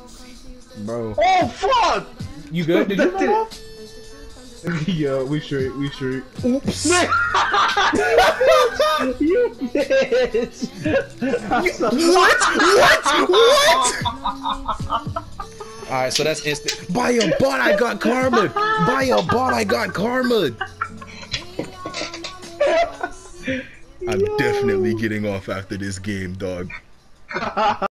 Bro. Oh fuck! You good? Did you fall off? Yeah, we straight. Oops. You bitch! What? Alright, so that's instant. Buy a bot, I got karma! Buy a bot, I got karma! I'm definitely getting off after this game, dog.